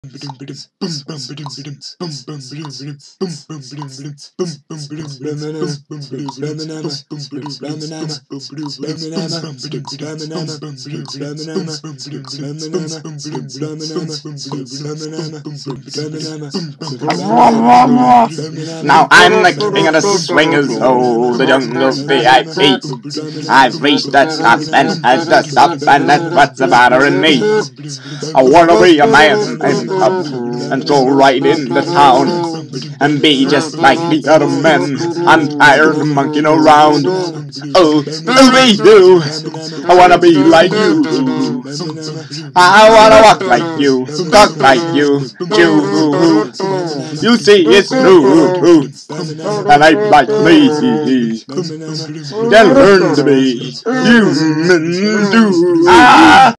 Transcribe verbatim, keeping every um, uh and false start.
Now I'm the king of the swingers, oh, the jungle V I P. I've reached the top and at the top, and that's what's the matter in me. I wanna be a man and up and go right in the town and be just like the other men. I'm tired of monkeying around. Oh, Scooby-Doo, I wanna be like you. I wanna walk like you, talk like you, chew. You see, it's true, true. And I like me. Then learn to be human too. Ah!